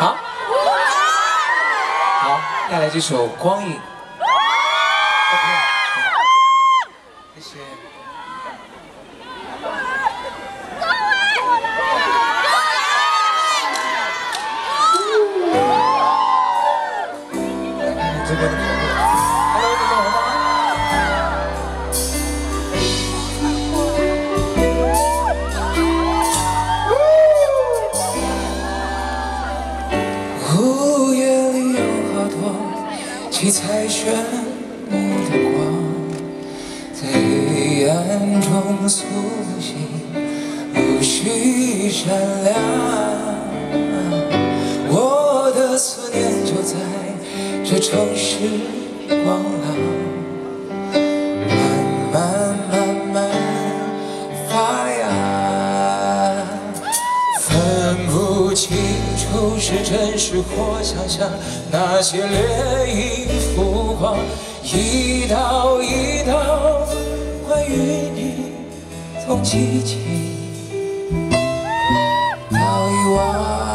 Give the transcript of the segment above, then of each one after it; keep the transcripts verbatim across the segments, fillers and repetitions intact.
好，好，带来这首《光影》。OK， 谢谢。这边的朋友 ，Hello， 你们好吗？ 午夜里有好多七彩炫目的光，在黑暗中苏醒，无需闪亮。我的思念就在这城市光廊，慢慢慢慢发芽，分不清楚是真实或想象，那些涟漪浮光，一道一道关于你，从激情到遗忘。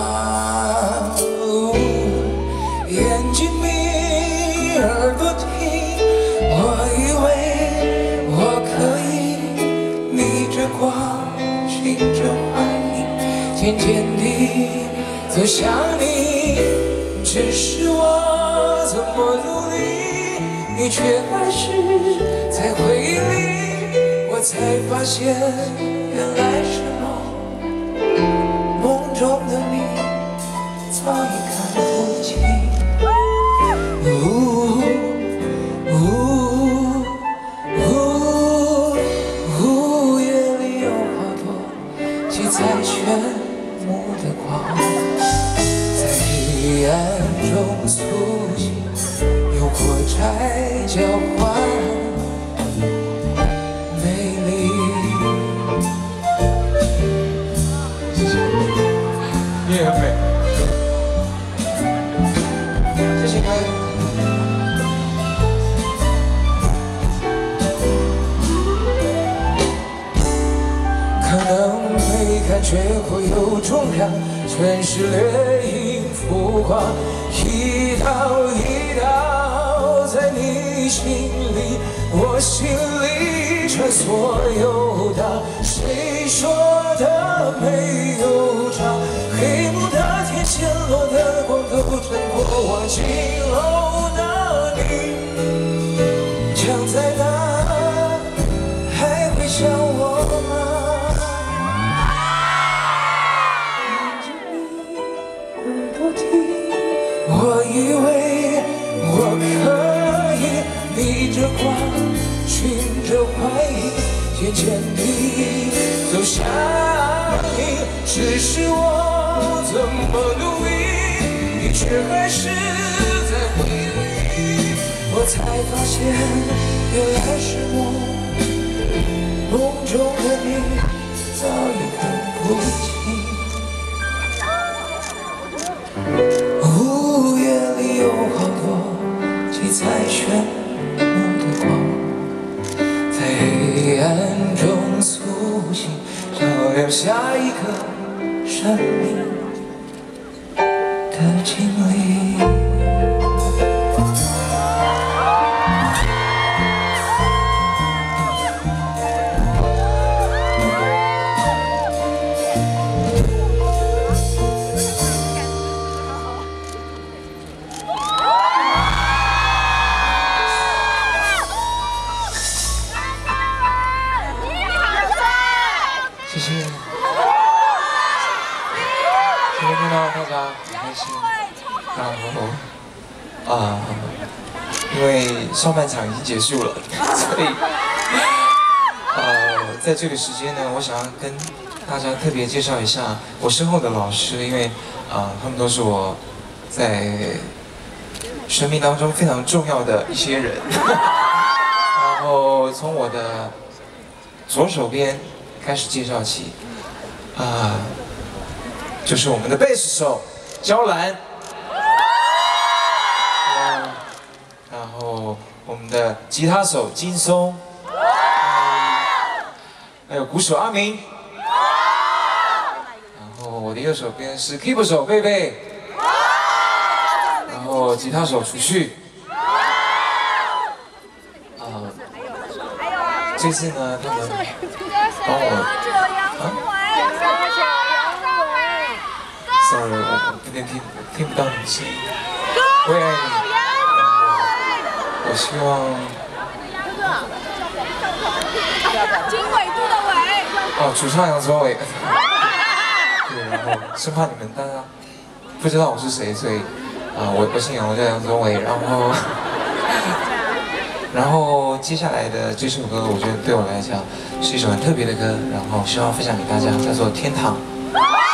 眼睛眯，耳朵听，我以为我可以逆着光，循着幻影，渐渐地走向你，只是我怎么努力，你却还是在回忆里，我才发现原来是梦，梦中的你早已看不清。呜呜呜，午夜里有好多七彩炫目的光，在黑暗中苏醒，有火柴交换美丽。你也很美，谢谢各位。可能没感觉会有重量，全是涟漪浮光，一道一道在你心里，我心里穿梭游荡。谁说的没有常？黑幕的天，陷落的光都趁过往，今后的你将在哪？还会想我吗？ 我以为我可以逆着光，循着幻影，渐渐地走向你。只是我怎么努力，你却还是在回忆。我才发现，原来是梦，梦中的你早已看不清。 午夜里有好多七彩炫目的光，在黑暗中苏醒，照亮下一个生命的经历。 谢谢，今天看到大家很开心，然后啊、呃，因为上半场已经结束了，所以呃，在这个时间呢，我想要跟大家特别介绍一下我身后的老师，因为啊、呃，他们都是我在生命当中非常重要的一些人。然后从我的左手边开始介绍起，啊、呃，就是我们的贝斯手焦兰，嗯，然后我们的吉他手金松，还有鼓手阿明，然后我的右手边是 keyboard 手贝贝。 做吉他手储蓄。啊、这次呢，他们帮我啊 ，sorry， 我有点听听不到你的声音。我也爱你。我希望。经纬度的纬。哦，主唱杨宗纬。对，然后生怕你们大家不知道我是谁，所以啊、呃，我我姓杨，我叫杨宗纬，然后然后接下来的这首歌，我觉得对我来讲是一首很特别的歌，然后希望分享给大家，叫做《天堂》。